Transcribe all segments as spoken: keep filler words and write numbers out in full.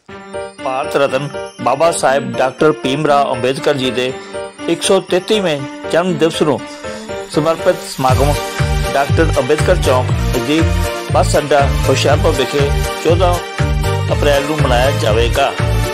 Bharat Ratna Baba Saheb doctor Bhimrao Ambedkar ji के एक सौ तैंतीवें जन्म दिवस को समर्पित समागम डॉक्टर अंबेडकर चौक नजदीक बस अड्डा हुशियारपुर विखे चौदह अप्रैल को मनाया जाएगा।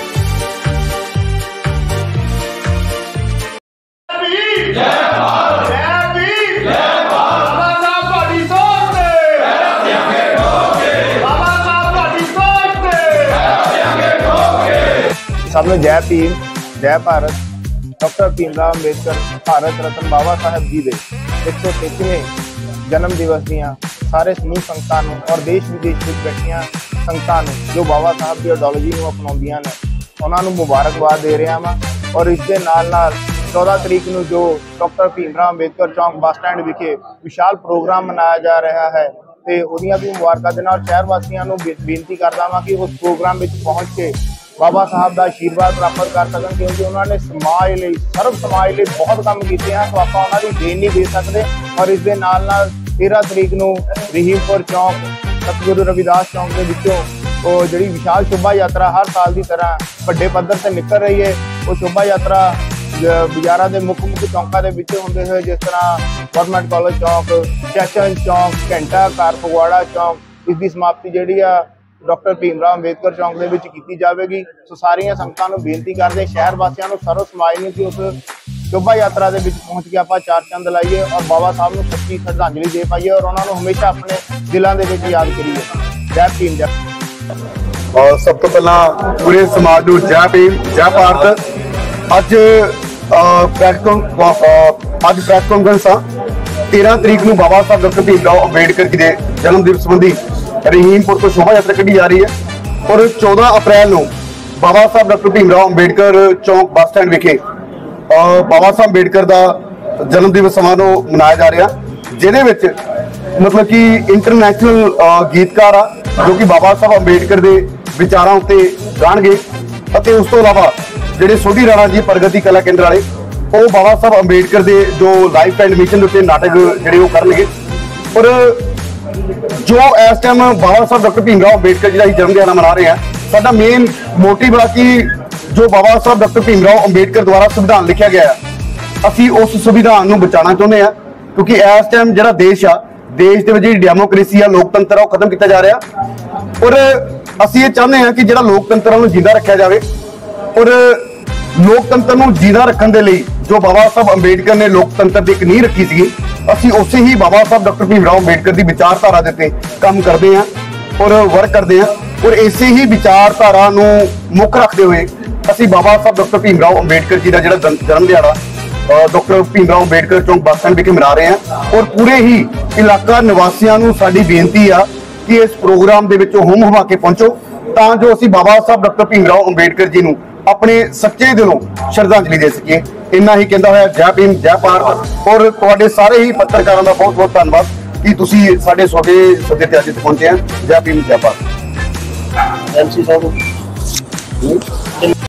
सब जय भीम जय भारत। डॉक्टर भीमराव अंबेडकर भारत रत्न बाबा साहेब जी के एक सौ तैंतीवें जन्म दिवस दियाँ सारे समूह संगतां और देश विदेश में बैठिया संगतां जो बाबा साहब की आइडियोलॉजी को अपनाउंदियां ने उन्होंने मुबारकबाद दे रहा वा। और इसके नाल नाल चौदह तरीक को जो डॉक्टर भीमराव अंबेडकर चौक बस स्टैंड विखे विशाल प्रोग्राम मनाया जा रहा है तो उदियां भी मुबारकों के नाल शहर वासियों को बेनती करता वा कि उस प्रोग्राम में पहुँच के बाबा साहब का आशीर्वाद प्राप्त कर सकन, क्योंकि उन्होंने समाज लिए सर्व समाज लिए बहुत काम किए हैं तो आप उन्होंने देन नहीं दे सकते। और इस दे नाल नाल तेरह तरीक को रहीमपुर चौक सतगुरु रविदास चौक के विचों जी विशाल शोभा यात्रा हर साल की तरह बड़े पद्धर से निकल रही है। वो शोभा यात्रा बाजारों के मुख्य मुख्य चौकों के विच होंदे हुए जिस तरह गवर्नमेंट कॉलेज चौक, स्टेशन चौक, घंटा घर, फगवाड़ा चौक, इसकी समाप्ति जी डॉक्टर भीमराव अंबेडकर चौक के विच की जाएगी। सो सारिया संगतां नूं बेनती करते शहर वासियों को सर्व समाज में कि उस शोभा यात्रा के विच पहुँच के आप चार चंद लाइए और बाबा साहब को सच्ची श्रद्धांजलि दे पाइए और उन्होंने हमेशा अपने दिलों के विच याद करिए। जय भीम जय। और सब तो पहला पूरे समाज को जय भीम जय भारत। अज प्रैस अज प्रैस कॉन्फ्रेंस तेरह तरीक को बाबा साहब डॉक्टर भीमराव अंबेडकर जी के जन्म दिवस संबंधी रहीमपुर तो शोभा यात्रा कढ़ी जा रही है और चौदह अप्रैल को बाबा साहब डॉक्टर भीमराव अंबेडकर चौक बस स्टैंड विखे बाबा साहब अंबेडकर का जन्म दिवस समारोह मनाया जा रहा, जिहदे विच मतलब कि इंटरनेशनल गीतकार आ जो कि बाबा साहब अंबेडकर के विचारों उत्ते गाणगे। उस तो इलावा जिहड़े सोढ़ी राणा जी प्रगति कला केंद्र वाले वो बाबा साहब अंबेडकर के जो लाइफ एंड मिशन उत्ते नाटक जिहड़े वो करनगे। और जो इस टाइम बाबा साहब डॉक्टर भीमराव अंबेडकर जी का जन्म दिहाड़ा मना रहे हैं, साडा मेन मोटिव है कि जो बाबा साहब डॉक्टर भीमराव अंबेडकर द्वारा संविधान लिखा गया है असी उस संविधान को बचाना चाहते हैं, क्योंकि इस टाइम जो देश आ देश के डेमोक्रेसी आ लोकतंत्र आ खत्म किया जा रहा और असी ये चाहते हैं कि जो लोकतंत्र जिंदा रखा जाए। और लोकतंत्र को जिंदा रखने के लिए जो बाबा साहब अंबेडकर ने लोकतंत्र की एक नींह रखी सी असी उसे ही बाबा साहब डॉक्टर भीमराव अंबेडकर की विचारधारा के काम करते हैं और वर्क करते हैं। और इसे ही विचारधारा मुख रखते हुए असी बाबा साहब डॉक्टर भीमराव अंबेडकर जी का जो जन्म दिहाड़ा डॉक्टर भीमराव अंबेडकर चौक बस स्टैंड विखे मना रहे हैं। और पूरे ही इलाका निवासियों को साडी बेनती आ कि इस प्रोग्राम के हुम हुमा के पहुंचो तां जो असी बाबा साहब डॉक्टर भीमराव अंबेडकर जी को अपने सच्चे दिलों श्रद्धांजलि दे सकिए। इन्ना ही कहता है जय भीम जय भारत। और तुहाडे सारे ही पत्रकारों का बहुत बहुत धन्यवाद कि तुसीं साडे सौदे सदे ते अज पहुंचे हैं। जय भीम जय भारत। एम सी साहब